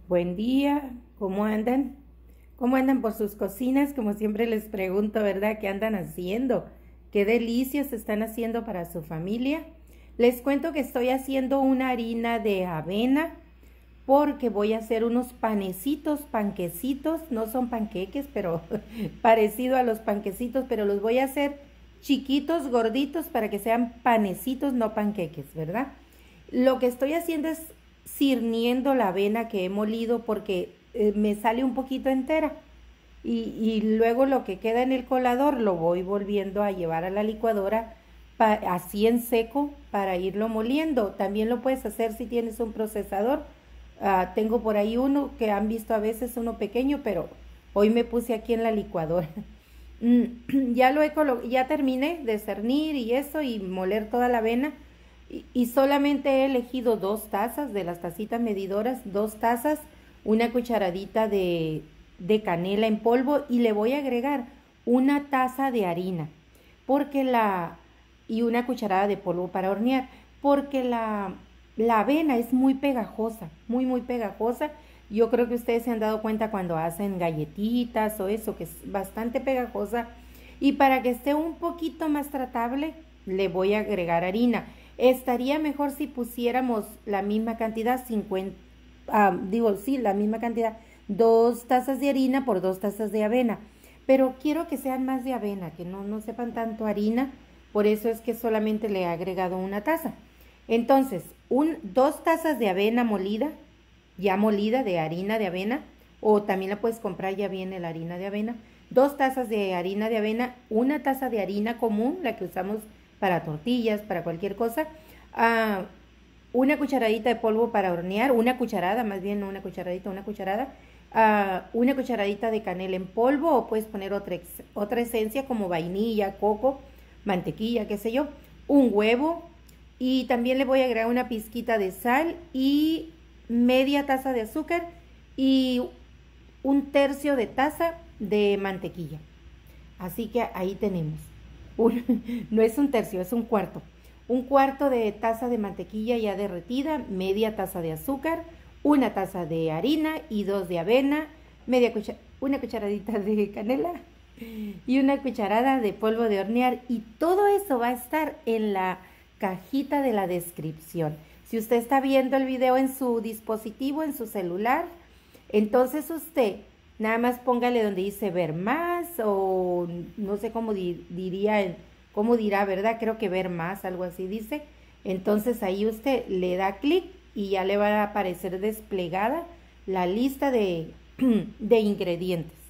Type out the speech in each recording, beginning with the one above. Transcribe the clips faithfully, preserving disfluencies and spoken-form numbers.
Buen día, ¿cómo andan? ¿Cómo andan por sus cocinas? Como siempre les pregunto, ¿verdad? ¿Qué andan haciendo? ¿Qué delicias están haciendo para su familia? Les cuento que estoy haciendo una harina de avena porque voy a hacer unos panecitos, panquecitos, no son panqueques, pero parecido a los panquecitos, pero los voy a hacer chiquitos, gorditos, para que sean panecitos, no panqueques, ¿verdad? Lo que estoy haciendo es cirniendo la avena que he molido porque eh, me sale un poquito entera y, y luego lo que queda en el colador lo voy volviendo a llevar a la licuadora pa, así en seco para irlo moliendo. También lo puedes hacer si tienes un procesador. Uh, tengo por ahí uno que han visto a veces, uno pequeño, pero hoy me puse aquí en la licuadora. ya lo he ya terminé de cernir y eso y moler toda la avena. Y solamente he elegido dos tazas de las tacitas medidoras, dos tazas, una cucharadita de, de canela en polvo y le voy a agregar una taza de harina porque la y una cucharada de polvo para hornear porque la, la avena es muy pegajosa, muy muy pegajosa. Yo creo que ustedes se han dado cuenta cuando hacen galletitas o eso, que es bastante pegajosa, y para que esté un poquito más tratable le voy a agregar harina. Estaría mejor si pusiéramos la misma cantidad, cincuenta, ah, digo, sí, la misma cantidad, dos tazas de harina por dos tazas de avena. Pero quiero que sean más de avena, que no, no sepan tanto harina, por eso es que solamente le he agregado una taza. Entonces, un, dos tazas de avena molida, ya molida de harina de avena, o también la puedes comprar, ya viene la harina de avena. Dos tazas de harina de avena, una taza de harina común, la que usamos para tortillas, para cualquier cosa, uh, una cucharadita de polvo para hornear, una cucharada, más bien no una cucharadita, una cucharada, uh, una cucharadita de canela en polvo, o puedes poner otra, otra esencia como vainilla, coco, mantequilla, qué sé yo, un huevo, y también le voy a agregar una pizquita de sal y media taza de azúcar y un tercio de taza de mantequilla. Así que ahí tenemos. Un, no es un tercio, es un cuarto. Un cuarto de taza de mantequilla ya derretida, media taza de azúcar, una taza de harina y dos de avena, media cuchar una cucharadita de canela y una cucharada de polvo de hornear. Y todo eso va a estar en la cajita de la descripción. Si usted está viendo el video en su dispositivo, en su celular, entonces usted nada más póngale donde dice ver más, o no sé cómo di diría, cómo dirá, ¿verdad? Creo que ver más, algo así dice. Entonces ahí usted le da clic y ya le va a aparecer desplegada la lista de, de ingredientes.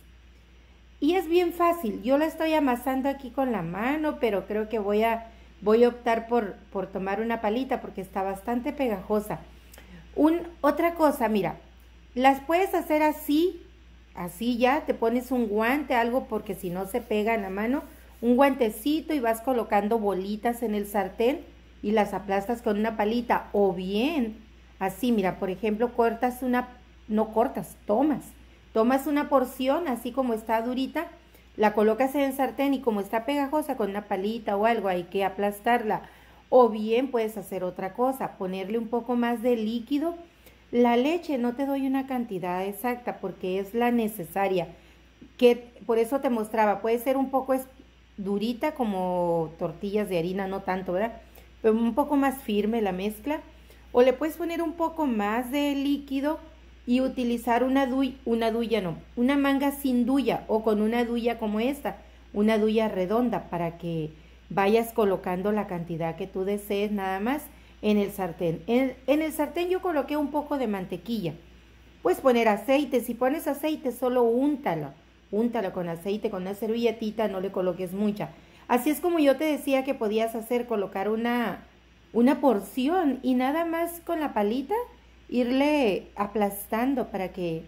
Y es bien fácil. Yo la estoy amasando aquí con la mano, pero creo que voy a, voy a optar por, por tomar una palita porque está bastante pegajosa. Un, otra cosa, mira, las puedes hacer así. Así ya, te pones un guante, algo, porque si no se pega en la mano, un guantecito y vas colocando bolitas en el sartén y las aplastas con una palita. O bien, así, mira, por ejemplo, cortas una, no cortas, tomas. Tomas una porción, así como está durita, la colocas en el sartén y como está pegajosa con una palita o algo, hay que aplastarla. O bien puedes hacer otra cosa, ponerle un poco más de líquido. La leche no te doy una cantidad exacta porque es la necesaria, que por eso te mostraba, puede ser un poco durita como tortillas de harina, no tanto, ¿verdad? Pero un poco más firme la mezcla, o le puedes poner un poco más de líquido y utilizar una duya, una duya no, una manga sin duya, o con una duya como esta, una duya redonda, para que vayas colocando la cantidad que tú desees nada más en el sartén. En, en el sartén yo coloqué un poco de mantequilla. Puedes poner aceite, si pones aceite solo úntalo, úntalo con aceite, con una servilletita, no le coloques mucha. Así es como yo te decía que podías hacer, colocar una, una porción y nada más con la palita irle aplastando para que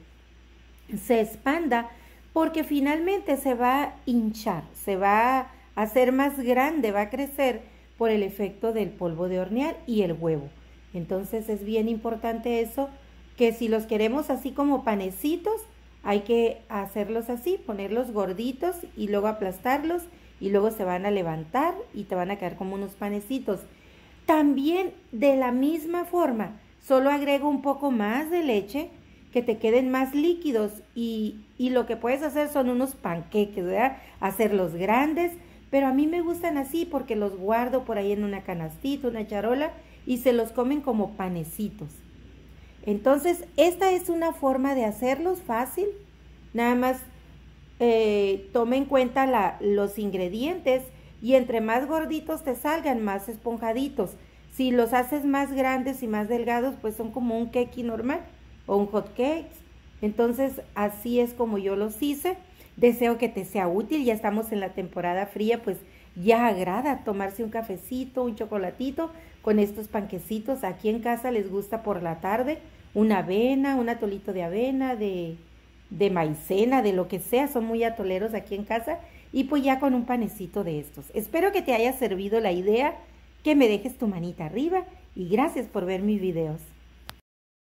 se expanda, porque finalmente se va a hinchar, se va a hacer más grande, va a crecer por el efecto del polvo de hornear y el huevo. Entonces es bien importante eso, que si los queremos así como panecitos, hay que hacerlos así, ponerlos gorditos y luego aplastarlos y luego se van a levantar y te van a quedar como unos panecitos. También de la misma forma, solo agrego un poco más de leche que te queden más líquidos y, y lo que puedes hacer son unos panqueques, ¿verdad? Hacerlos grandes, pero a mí me gustan así porque los guardo por ahí en una canastita, una charola y se los comen como panecitos. Entonces, esta es una forma de hacerlos fácil. Nada más eh, toma en cuenta la, los ingredientes y entre más gorditos te salgan, más esponjaditos. Si los haces más grandes y más delgados, pues son como un cake normal o un hot cake. Entonces, así es como yo los hice. Deseo que te sea útil. Ya estamos en la temporada fría, pues ya agrada tomarse un cafecito, un chocolatito con estos panquecitos. Aquí en casa les gusta por la tarde una avena, un atolito de avena, de, de maicena, de lo que sea. Son muy atoleros aquí en casa. Y pues ya con un panecito de estos. Espero que te haya servido la idea, que me dejes tu manita arriba y gracias por ver mis videos.